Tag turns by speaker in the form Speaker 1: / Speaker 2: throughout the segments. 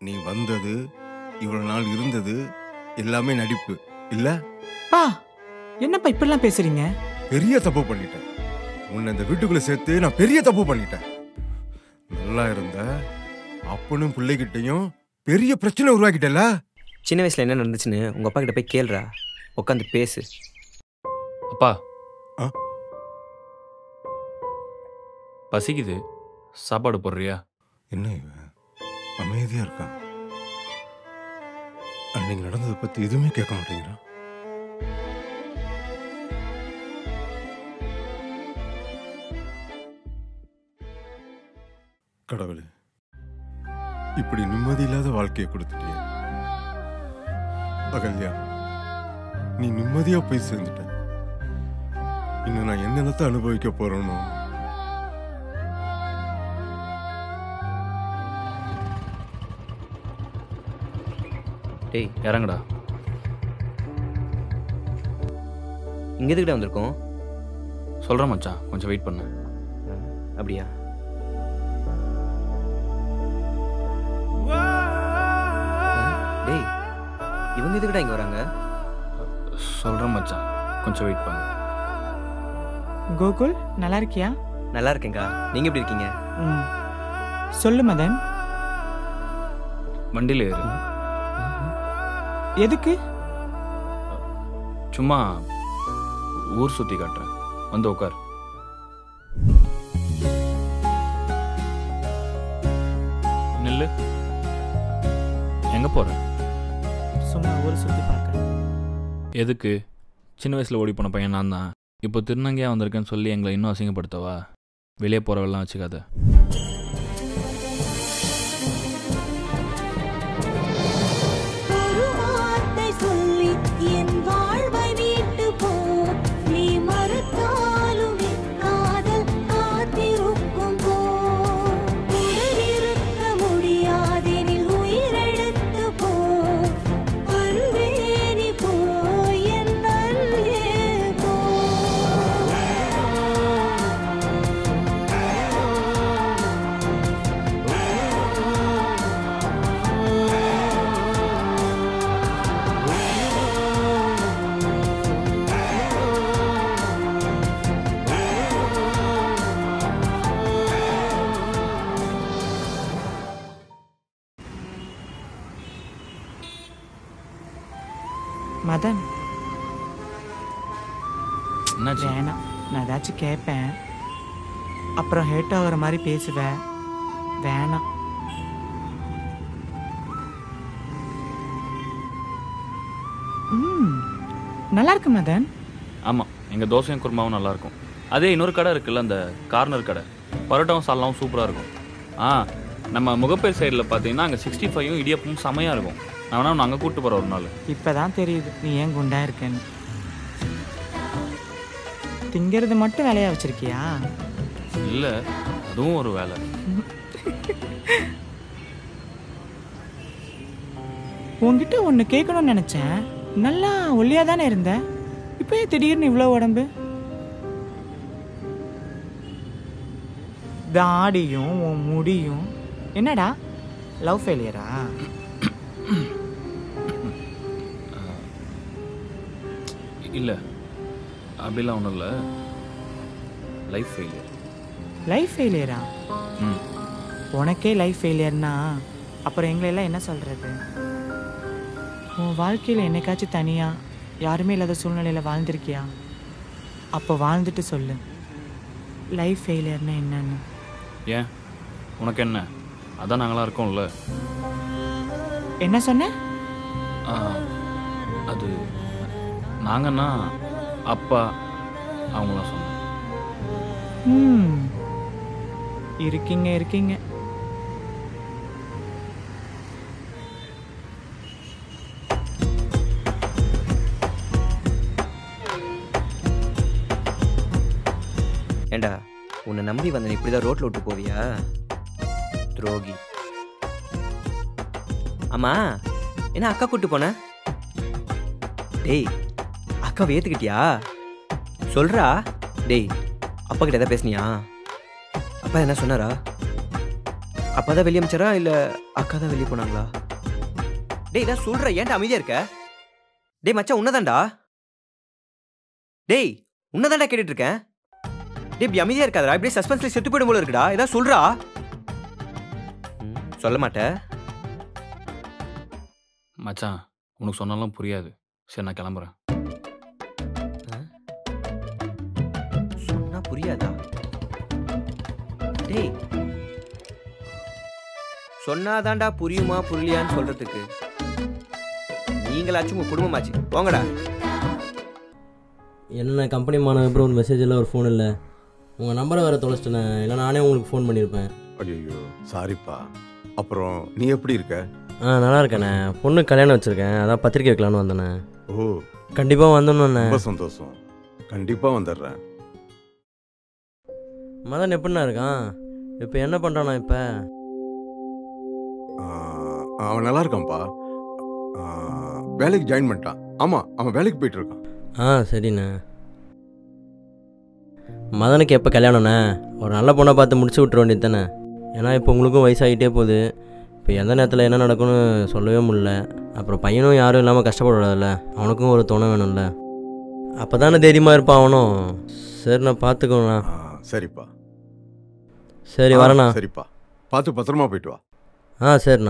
Speaker 1: நீ வந்தது இவ்வளவு நாள் இருந்தது எல்லாமே நடிப்பு இல்ல?
Speaker 2: பா என்னப்பா இப்படிலாம் பேசுறீங்க?
Speaker 1: பெரிய தப்பு பண்ணிட்டேன். உன்னை இந்த வீட்டுக்குள்ள சேர்த்து நான் பெரிய தப்பு பண்ணிட்டேன். நல்லா இருந்த அப்பனும் பிள்ளைகிட்டையும் பெரிய பிரச்சனை உருவாக்கிட்டல.
Speaker 3: சின்ன வயசுல என்ன நடந்துச்சுன்னு உங்க அப்பா கிட்ட போய் கேளுடா, உட்காந்து பேசு.
Speaker 4: அப்பா பசிக்குது, சாப்பாடு போடுறியா?
Speaker 1: என்ன இவன் அமைதியா இருக்கான்? அன்னைக்கு நடந்ததை பத்தி எதுவுமே கேட்க மாட்டேங்கிறான். கடவுளே, இப்படி நிம்மதி இல்லாத வாழ்க்கையை கொடுத்துட்டிய அகல்யா. நீ நிம்மதியா போய் சேர்ந்துட்ட. இன்னும் நான் என்னென்னத்தை அனுபவிக்க போறேனோ.
Speaker 3: டேய்
Speaker 4: இறங்குடா.
Speaker 3: இங்க எதுக்கிட்ட வந்திருக்கோம்?
Speaker 4: சொல்கிறேன் மச்சான், கொஞ்சம் வெயிட் பண்ணு.
Speaker 3: அப்படியா? டேய் இவங்க எதுக்கிட்ட இங்க வராங்க?
Speaker 4: சொல்கிறேன் மச்சான், கொஞ்சம் வெயிட் பண்ணு.
Speaker 2: கோகுல் நல்லா இருக்கியா?
Speaker 3: நல்லா இருக்கேங்க்கா, நீங்க எப்படி இருக்கீங்க?
Speaker 2: சொல்லு மதன்.
Speaker 4: வண்டியில் ஏறு.
Speaker 2: எதுக்கு?
Speaker 4: சும்மா ஊர் சுற்றி காட்டுறேன், வந்து உட்கார். நில்லு. எங்கே போகிற?
Speaker 2: சும்மா ஊர் சுற்றி பார்க்க.
Speaker 4: எதுக்கு? சின்ன வயசில் ஓடி போன பையன் நான் தான். இப்போ திருநங்கையாக வந்திருக்கேன்னு சொல்லி எங்களை இன்னும் அசிங்கப்படுத்தவா? வெளியே போகிறவெல்லாம் வச்சுக்காத.
Speaker 2: மதன்
Speaker 4: என்னாச்சு?
Speaker 2: வேணாம், நான் ஏதாச்சும் கேட்பேன், அப்புறம் ஹேட் ஆகிற மாதிரி பேசுவேன். வேணாம். நல்லா இருக்கு மதன்.
Speaker 4: ஆமாம், எங்கள் தோசையும் குருமாவும் நல்லாயிருக்கும். அதே இன்னொரு கடை இருக்குல்ல, அந்த கார்னர் கடை, பரோட்டாவும் சால்னாவும் சூப்பராக இருக்கும். நம்ம முகப்பேர் சைடில் பார்த்தீங்கன்னா அங்கே 65யும் இடியப்பமும் செமையாக இருக்கும். நான் வேணா அங்கே கூப்பிட்டு போகிறேன் ஒரு நாள்.
Speaker 2: இப்போ தான் தெரியுது நீ ஏன் குண்டா இருக்கேன்னு. திங்கிறது மட்டும் வேலையாக வச்சிருக்கியா?
Speaker 4: இல்லை, அதுவும் ஒரு வேலை.
Speaker 2: உங்ககிட்ட ஒன்று கேட்கணும்னு நினச்சேன். நல்லா ஒல்லியாக தானே இருந்த, இப்போ திடீர்னு இவ்வளோ உடம்பு? தாடியும் உன் முடியும் என்னடா லவ் ஃபெயிலியரா?
Speaker 4: இல்லை, அப்படிலாம் ஒன்றும் இல்லை. Life failure.
Speaker 2: லைஃப் ஃபெயிலியரா? உனக்கே லைஃப் ஃபெயிலியர்னா அப்புறம் எங்களெல்லாம் என்ன சொல்கிறது? உன் வாழ்க்கையில் என்னைக்காச்சும் தனியாக யாருமே இல்லாத சூழ்நிலையில் வாழ்ந்திருக்கியா? அப்போ வாழ்ந்துட்டு சொல்லு லைஃப் ஃபெயிலியர்னா என்னன்னு.
Speaker 4: ஏன் உனக்கு என்ன? அதான் நாங்களாம் இருக்கோம்ல.
Speaker 2: என்ன சொன்ன?
Speaker 4: அது நாங்கன்னா அப்பா அவங்களாம் சொன்னேன்.
Speaker 2: இருக்கீங்க இருக்கீங்க.
Speaker 3: ஏண்டா உன்னை நம்பி வந்தேன், இப்படிதான் ரோட்ல விட்டு போவியா? துரோகி. ஆமா, என்ன அக்கா கூட்டு போன? டேய், அக்காவை ஏத்துக்கிட்டியா? சொல்றா. டேய், அப்பா கிட்ட எதாவது பேசுனியா? அப்பா என்ன சொன்னாரா? அப்பா தான் வெளியே அமைச்சரா இல்லை அக்கா தான் வெளியே போனாங்களா? டேய் இதான் சொல்கிற, ஏன்டா அமைதியாக இருக்க? டேய் மச்சான் உன்னதான்டா. டேய் உன்னதான்டா கேட்டுட்டு இருக்கேன். டேய் இப்படி அமைதியாக இருக்காதடா, இப்படியே சஸ்பென்ஸ்ல செத்து போயிடும் போல இருக்குடா. இதான் சொல்கிறா. சொல்ல மாட்டேன்
Speaker 4: மச்சான். உனக்கு சொன்னாலும் புரியாது. சரி நான் கிளம்புறேன்.
Speaker 3: சொன்னா புரியாதா? டேய் சொன்னாதான்டா புரியுமா புரியலையான்னு சொல்றதுக்கு. நீங்களாச்சும் உங்க குடும்பமாச்சு, போங்கடா.
Speaker 5: என்ன கம்பெனி மாணவ ப்ரோ, மெசேஜ் இல்லை, ஒரு ஃபோன் இல்லை. உங்கள் நம்பரை வேறு தொலைச்சிட்டேண்ணே, இல்லை நானே உங்களுக்கு ஃபோன் பண்ணியிருப்பேன்.
Speaker 1: ஐயோ சாரிப்பா. அப்புறம் நீ எப்படி இருக்க?
Speaker 5: நல்லா இருக்கேண்ணே. பொண்ணு கல்யாணம் வச்சுருக்கேன், அதான் பத்திரிக்கை வைக்கலான்னு வந்தேண்ணே.
Speaker 1: ஓ
Speaker 5: கண்டிப்பாக வந்துடணுண்ணே.
Speaker 1: ரொம்ப சந்தோஷம். கண்டிப்பாக வந்துடுறேன்.
Speaker 5: மதன் எப்படிண்ணா இருக்கான்? இப்போ என்ன பண்ணுறானா? இப்போ
Speaker 1: அவன் நல்லா இருக்கான்ப்பா. வேலைக்கு ஜாயின் பண்ணிட்டான். ஆமாம், அவன் வேலைக்கு போயிட்டு இருக்கான்.
Speaker 5: சரிண்ணே. மதனுக்கு எப்போ கல்யாணம்ண்ணே? ஒரு நல்ல பொண்ணை பார்த்து முடிச்சு விட்டுற வேண்டியது தானே. ஏன்னா இப்போ உங்களுக்கும் வயசாகிட்டே போகுது. இப்போ எந்த நேரத்தில் என்ன நடக்கும்னு சொல்லவே முடியல. அப்புறம் பையனும் யாரும் இல்லாமல் கஷ்டப்படாதுல்ல, அவனுக்கும் ஒரு துணை வேணும்ல. அப்போ தானே தைரியமாக இருப்பான் அவனும். சரிண்ணா, பார்த்துக்கோண்ணா.
Speaker 1: சரிப்பா.
Speaker 5: சரி வரேண்ணா.
Speaker 1: சரிப்பா, பார்த்து பத்திரமா போயிட்டு வா.
Speaker 5: சரிண்ணா.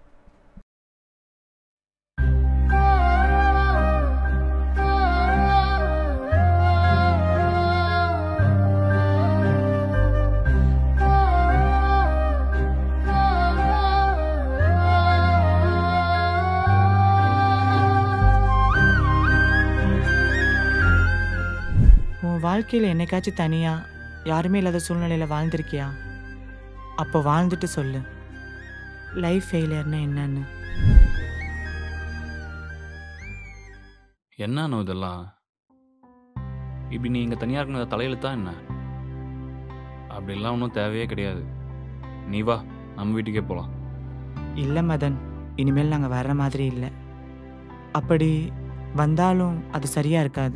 Speaker 2: வாழ்க்கையில் என்னைக்காச்சும் தனியாக யாருமே இல்லாத சூழ்நிலையில் வாழ்ந்திருக்கியா? அப்போ வாழ்ந்துட்டு சொல்லு, லைஃப் ஃபெயிலியர்னா என்னன்னு.
Speaker 4: என்னன்னு இதெல்லாம்? இப்படி நீ இங்கே தனியாக இருக்கணும் தலையெழுத்தா என்ன? அப்படிலாம் ஒன்றும் தேவையே கிடையாது. நீ வா, நம்ம வீட்டுக்கே போகலாம்.
Speaker 2: இல்லை மதன், இனிமேல் நாங்கள் வர்ற மாதிரி இல்லை. அப்படி வந்தாலும் அது சரியாக இருக்காது.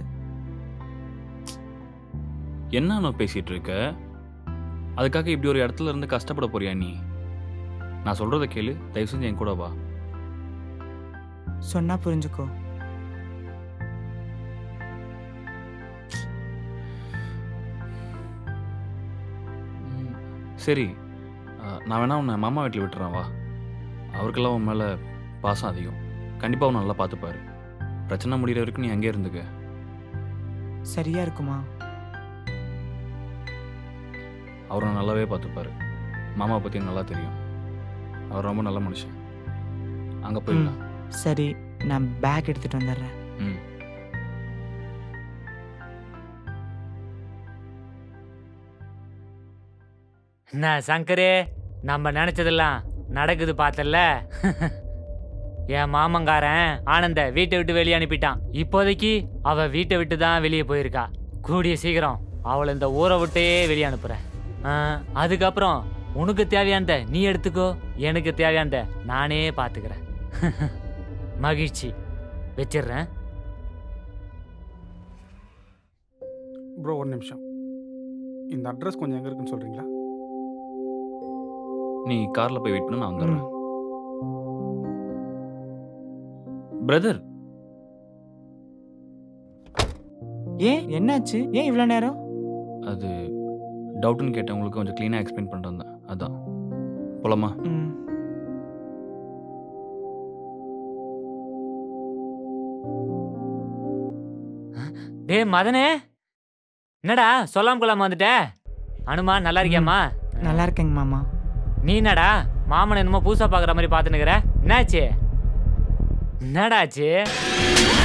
Speaker 4: என்ன பேசிகிட்டு இருக்க? அதுக்காக இப்படி ஒரு இடத்துல இருந்து கஷ்டப்பட போறியா நீ? நான் சொல்கிறத கேளு, தயவு செஞ்சு என் கூட வா.
Speaker 2: சொன்னா புரிஞ்சுக்கோ.
Speaker 4: சரி, நான் வேணா உன்னை மாமா வீட்டில் விட்டுறேன், வா. அவருக்கெல்லாம் உன் மேலே பாசம் அதிகம். கண்டிப்பாக உன்னை நல்லா பார்த்துப்பாரு. பிரச்சனை முடிகிற வரைக்கும் நீ அங்கே இருந்துக்க.
Speaker 2: சரியா இருக்குமா?
Speaker 4: அவரை நல்லாவே பார்த்துப்பாரு. மாமாவை பற்றி நல்லா தெரியும். அவர் ரொம்ப நல்ல மனுஷன். அங்கே போயிடலாம்.
Speaker 2: சரி, நான் பேக் எடுத்துகிட்டு வந்துடுறேன்.
Speaker 6: என்ன சங்கரே, நம்ம நினைச்சதெல்லாம் நடக்குது பார்த்தல. என் மாமங்காரன் ஆனந்த வீட்டை விட்டு வெளியே அனுப்பிட்டான். இப்போதைக்கு அவ வீட்டை விட்டு தான் வெளியே போயிருக்கா. கூடிய சீக்கிரம் அவளை இந்த ஊரை விட்டே வெளியே அனுப்புறேன். அதுக்கப்புறம் உனக்கு தேவையானத நீ எடுத்துக்கோ, எனக்கு தேவையானத நானே பார்த்துக்கிறேன். மகிழ்ச்சி. வச்சிடுறேன்.
Speaker 7: ப்ரோ ஒரு நிமிஷம், இந்த அட்ரஸ் கொஞ்சம் எங்கே இருக்குன்னு சொல்கிறீங்களா?
Speaker 4: நீ காரில் போய் வெயிட் பண்ண, நான் வந்துடுறேன். பிரதர்,
Speaker 2: ஏன் என்னாச்சு? ஏன் இவ்வளோ நேரம்?
Speaker 4: அது டவுட்னு கேட்டவங்களுக்கு கொஞ்சம் க்ளீனாக எக்ஸ்பிளைன் பண்ணிட்டு வந்தேன், அதான். போலாமா?
Speaker 6: டே மதனே, என்னடா சொல்லாம கொள்ளாம வந்துட்ட? அனுமா நல்லா இருக்கியாம்மா?
Speaker 2: நல்லா இருக்கேங்க மாமா.
Speaker 6: நீ என்னடா மாமன் என்னமோ பூசா பார்க்குற மாதிரி பார்த்துன்னுக்குற? என்னாச்சு? என்னடாச்சு?